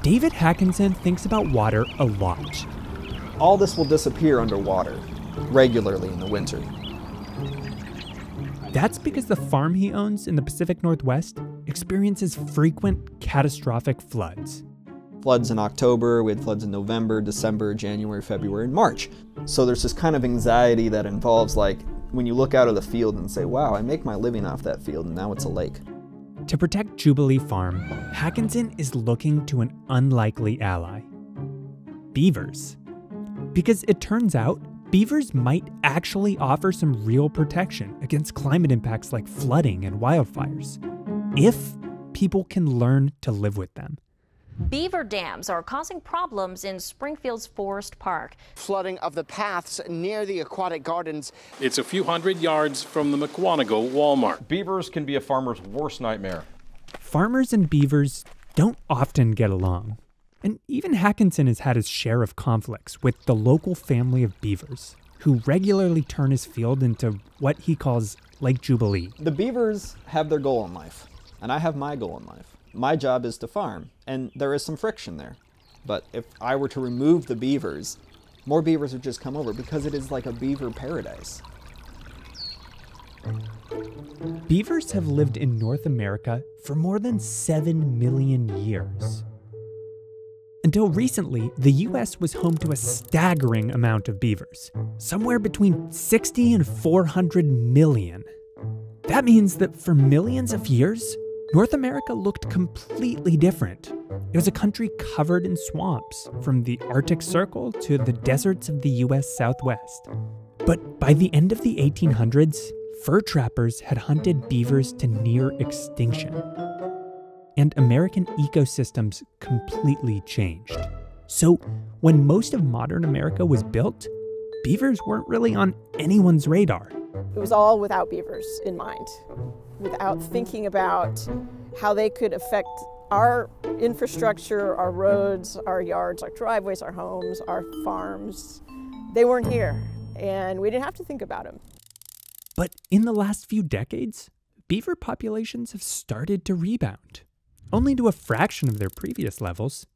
David Haakenson thinks about water a lot. All this will disappear underwater regularly in the winter. That's because the farm he owns in the Pacific Northwest experiences frequent catastrophic floods. Floods in October, we had floods in November, December, January, February, and March. So there's this kind of anxiety that involves, like, when you look out of the field and say, wow, I make my living off that field and now it's a lake. To protect Jubilee Farm, Haakenson is looking to an unlikely ally: beavers. Because it turns out, beavers might actually offer some real protection against climate impacts like flooding and wildfires, if people can learn to live with them. Beaver dams are causing problems in Springfield's Forest Park. Flooding of the paths near the aquatic gardens. It's a few hundred yards from the McWanago Walmart. Beavers can be a farmer's worst nightmare. Farmers and beavers don't often get along. And even Haakenson has had his share of conflicts with the local family of beavers, who regularly turn his field into what he calls Lake Jubilee. The beavers have their goal in life, and I have my goal in life. My job is to farm, and there is some friction there. But if I were to remove the beavers, more beavers would just come over because it is like a beaver paradise. Beavers have lived in North America for more than 7 million years. Until recently, the US was home to a staggering amount of beavers, somewhere between 60 and 400 million. That means that for millions of years, North America looked completely different. It was a country covered in swamps, from the Arctic Circle to the deserts of the US Southwest. But by the end of the 1800s, fur trappers had hunted beavers to near extinction. And American ecosystems completely changed. So when most of modern America was built, beavers weren't really on anyone's radar. It was all without beavers in mind, without thinking about how they could affect our infrastructure, our roads, our yards, our driveways, our homes, our farms. They weren't here, and we didn't have to think about them. But in the last few decades, beaver populations have started to rebound, only to a fraction of their previous levels,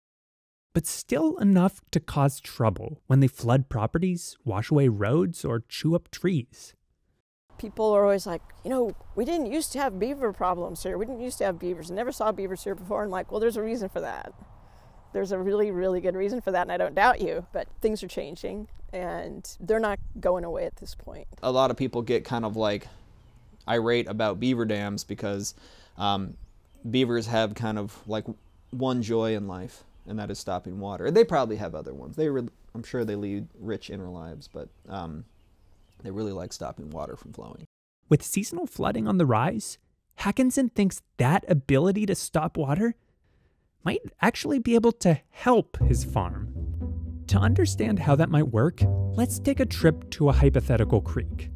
but still enough to cause trouble when they flood properties, wash away roads, or chew up trees. People are always like, you know, we didn't used to have beaver problems here. We didn't used to have beavers. I never saw beavers here before. And I'm like, well, there's a reason for that. There's a really, really good reason for that, and I don't doubt you. But things are changing, and they're not going away at this point. A lot of people get kind of like irate about beaver dams because beavers have kind of like one joy in life, and that is stopping water. They probably have other ones. I'm sure they lead rich inner lives, but they really like stopping water from flowing. With seasonal flooding on the rise, Haakenson thinks that ability to stop water might actually be able to help his farm. To understand how that might work, let's take a trip to a hypothetical creek.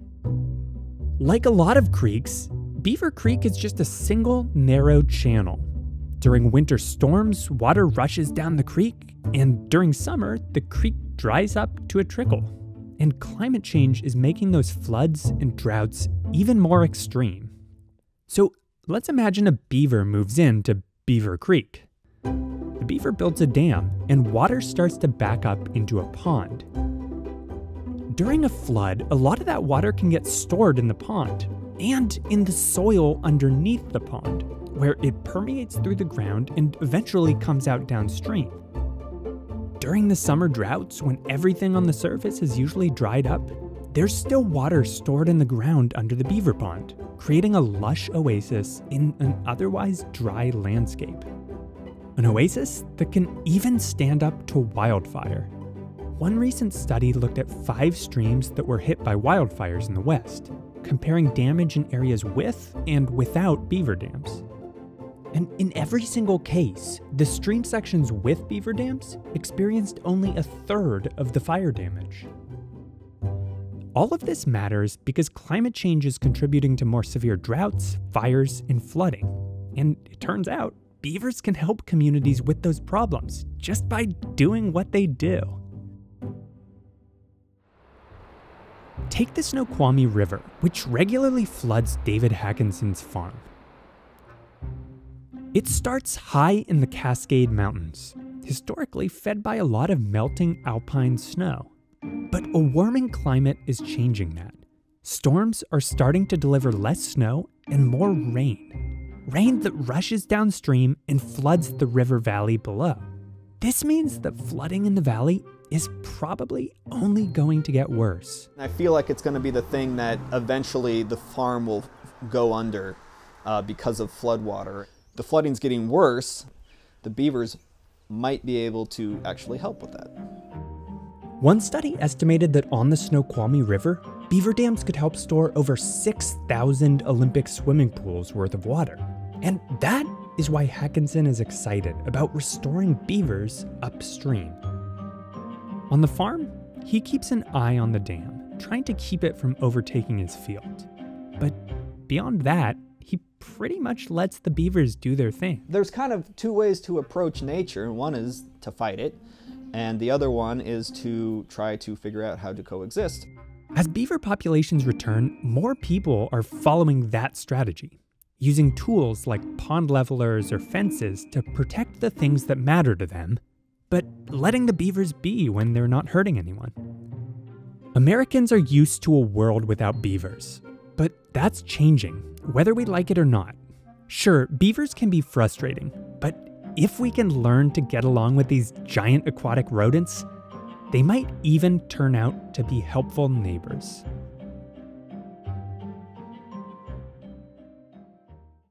Like a lot of creeks, Beaver Creek is just a single narrow channel. During winter storms, water rushes down the creek, and during summer, the creek dries up to a trickle. And climate change is making those floods and droughts even more extreme. So let's imagine a beaver moves into Beaver Creek. The beaver builds a dam, and water starts to back up into a pond. During a flood, a lot of that water can get stored in the pond and in the soil underneath the pond, where it permeates through the ground and eventually comes out downstream. During the summer droughts, when everything on the surface is usually dried up, there's still water stored in the ground under the beaver pond, creating a lush oasis in an otherwise dry landscape. An oasis that can even stand up to wildfire. One recent study looked at 5 streams that were hit by wildfires in the West, comparing damage in areas with and without beaver dams. And in every single case, the stream sections with beaver dams experienced only a third of the fire damage. All of this matters because climate change is contributing to more severe droughts, fires, and flooding. And it turns out, beavers can help communities with those problems just by doing what they do. Take the Snoqualmie River, which regularly floods David Haakenson's farm. It starts high in the Cascade Mountains, historically fed by a lot of melting alpine snow. But a warming climate is changing that. Storms are starting to deliver less snow and more rain. Rain that rushes downstream and floods the river valley below. This means that flooding in the valley is probably only going to get worse. I feel like it's going to be the thing that eventually the farm will go under because of floodwater. The flooding's getting worse. The beavers might be able to actually help with that. One study estimated that on the Snoqualmie River, beaver dams could help store over 6,000 Olympic swimming pools worth of water. And that is why Haakenson is excited about restoring beavers upstream. On the farm, he keeps an eye on the dam, trying to keep it from overtaking his field. But beyond that, he pretty much lets the beavers do their thing. There's kind of two ways to approach nature. One is to fight it, and the other one is to try to figure out how to coexist. As beaver populations return, more people are following that strategy, using tools like pond levelers or fences to protect the things that matter to them, but letting the beavers be when they're not hurting anyone. Americans are used to a world without beavers, but that's changing, whether we like it or not. Sure, beavers can be frustrating, but if we can learn to get along with these giant aquatic rodents, they might even turn out to be helpful neighbors.